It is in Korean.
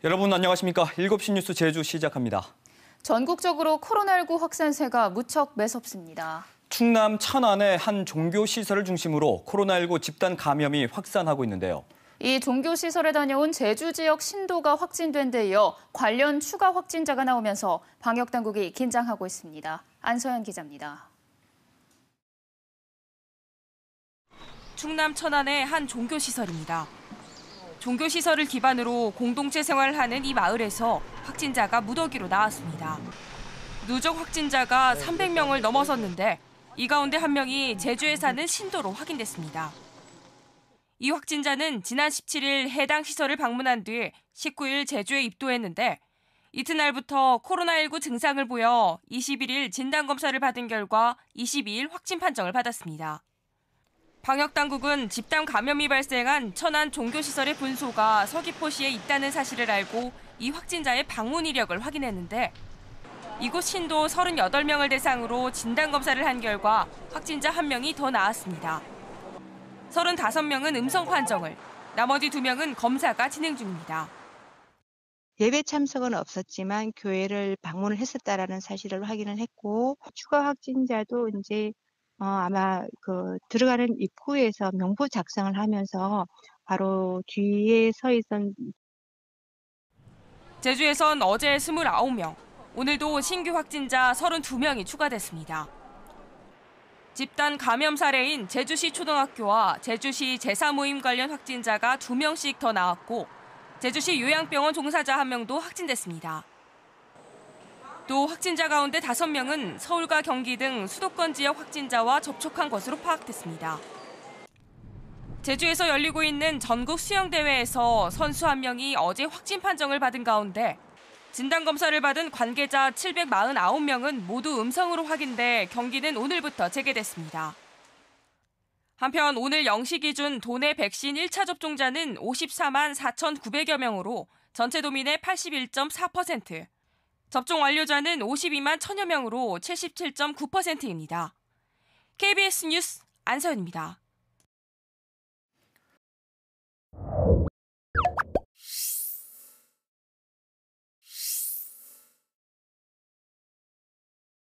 여러분 안녕하십니까? 7시 뉴스 제주 시작합니다. 전국적으로 코로나19 확산세가 무척 매섭습니다. 충남 천안의 한 종교시설을 중심으로 코로나19 집단 감염이 확산하고 있는데요. 이 종교시설에 다녀온 제주 지역 신도가 확진된 데 이어 관련 추가 확진자가 나오면서 방역당국이 긴장하고 있습니다. 안서연 기자입니다. 충남 천안의 한 종교시설입니다. 종교시설을 기반으로 공동체 생활을 하는 이 마을에서 확진자가 무더기로 나왔습니다. 누적 확진자가 300명을 넘어섰는데 이 가운데 한 명이 제주에 사는 신도로 확인됐습니다. 이 확진자는 지난 17일 해당 시설을 방문한 뒤 19일 제주에 입도했는데 이튿날부터 코로나19 증상을 보여 21일 진단검사를 받은 결과 22일 확진 판정을 받았습니다. 방역당국은 집단 감염이 발생한 천안 종교시설의 분소가 서귀포시에 있다는 사실을 알고 이 확진자의 방문 이력을 확인했는데 이곳 신도 38명을 대상으로 진단검사를 한 결과 확진자 1명이 더 나왔습니다. 35명은 음성 판정을, 나머지 2명은 검사가 진행 중입니다. 예배 참석은 없었지만 교회를 방문을 했었다라는 사실을 확인을 했고 추가 확진자도 이제 아마 들어가는 입구에서 명부 작성을 하면서 바로 뒤에 서 있던 제주에선 어제 29명, 오늘도 신규 확진자 32명이 추가됐습니다. 집단 감염 사례인 제주시 초등학교와 제주시 제사 모임 관련 확진자가 2명씩 더 나왔고 제주시 요양병원 종사자 1명도 확진됐습니다. 또 확진자 가운데 5명은 서울과 경기 등 수도권 지역 확진자와 접촉한 것으로 파악됐습니다. 제주에서 열리고 있는 전국 수영대회에서 선수 1명이 어제 확진 판정을 받은 가운데 진단검사를 받은 관계자 749명은 모두 음성으로 확인돼 경기는 오늘부터 재개됐습니다. 한편 오늘 0시 기준 도내 백신 1차 접종자는 54만 4,900여 명으로 전체 도민의 81.4%, 접종 완료자는 52만 1,000여 명으로 77.9%입니다. KBS 뉴스 안서연입니다.